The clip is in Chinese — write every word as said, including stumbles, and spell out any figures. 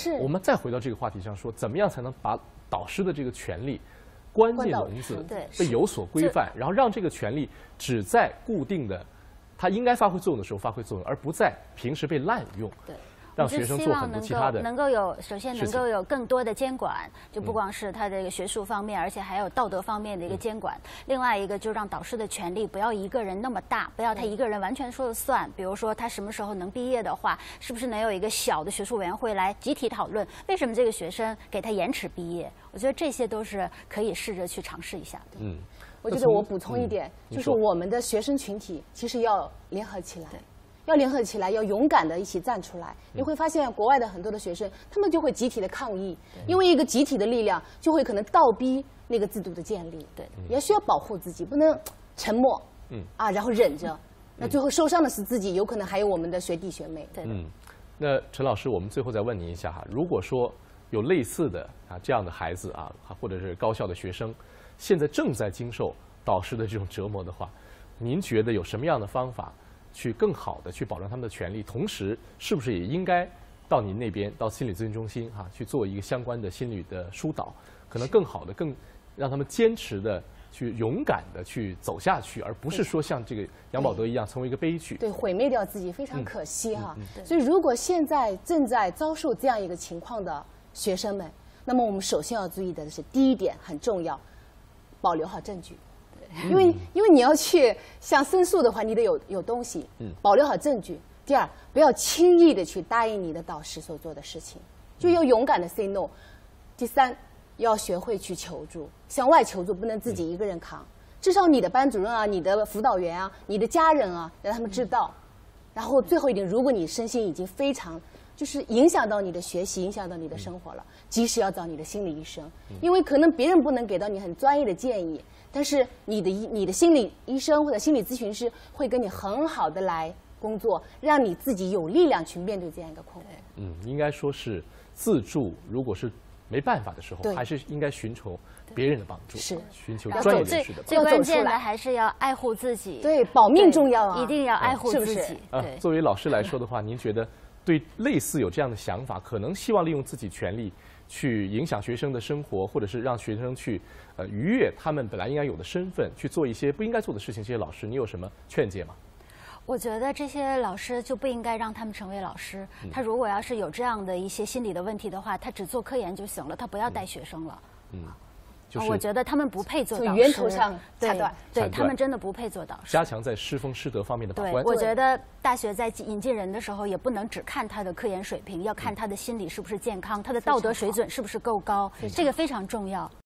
是。 我们再回到这个话题上说，怎么样才能把导师的这个权利关进笼子，被有所规范，然后让这个权利只在固定的它应该发挥作用的时候发挥作用，而不在平时被滥用。 对。 让学生做很多其他的， 能够有首先能够有更多的监管，就不光是他这个学术方面，而且还有道德方面的一个监管。另外一个就让导师的权利不要一个人那么大，不要他一个人完全说了算。比如说他什么时候能毕业的话，是不是能有一个小的学术委员会来集体讨论为什么这个学生给他延迟毕业？我觉得这些都是可以试着去尝试一下的。 嗯， 我觉得我补充一点，嗯、就是我们的学生群体其实要联合起来。要联合起来，要勇敢的一起站出来。你会发现，国外的很多的学生，他们就会集体的抗议，因为一个集体的力量，就会可能倒逼那个制度的建立。对，也需要保护自己，不能沉默，嗯啊，然后忍着，那最后受伤的是自己，有可能还有我们的学弟学妹。对， 嗯，那陈老师，我们最后再问您一下哈，如果说有类似的啊这样的孩子啊，或者是高校的学生，现在正在经受导师的这种折磨的话，您觉得有什么样的方法？ 去更好的去保障他们的权利，同时是不是也应该到您那边，到心理咨询中心哈、啊、去做一个相关的心理的疏导，可能更好的、更让他们坚持的去勇敢的去走下去，而不是说像这个杨宝德一样成为一个悲剧， 对，毁灭掉自己，非常可惜哈、啊。嗯嗯嗯、所以，如果现在正在遭受这样一个情况的学生们，那么我们首先要注意的是，第一点很重要，保留好证据。 因为因为你要去向申诉的话，你得有有东西，保留好证据。第二，不要轻易的去答应你的导师所做的事情，就要勇敢的 say no。第三，要学会去求助，向外求助，不能自己一个人扛。至少你的班主任啊、你的辅导员啊、你的家人啊，让他们知道。然后最后一点，如果你身心已经非常就是影响到你的学习，影响到你的生活了，及时要找你的心理医生，因为可能别人不能给到你很专业的建议。 但是你的医、你的心理医生或者心理咨询师会跟你很好的来工作，让你自己有力量去面对这样一个困惑。 嗯，应该说是自助，如果是没办法的时候，还是应该寻求别人的帮助， 是寻求专业人士的帮助。 最关键的还是要爱护自己， 对，保命重要啊， 一定要爱护自己。 是啊，作为老师来说的话，您觉得对类似有这样的想法，可能希望利用自己权利。 去影响学生的生活，或者是让学生去呃逾越他们本来应该有的身份，去做一些不应该做的事情。这些老师，你有什么劝诫吗？ 我觉得这些老师就不应该让他们成为老师。嗯、他如果要是有这样的一些心理的问题的话，他只做科研就行了，他不要带学生了。嗯。 就是、我觉得他们不配做导师， 源头上掐断， 对他们真的不配做导师。 加强在师风师德方面的把关。 我觉得大学在引进人的时候，也不能只看他的科研水平，要看他的心理是不是健康，他的道德水准是不是够高，这个非常重要。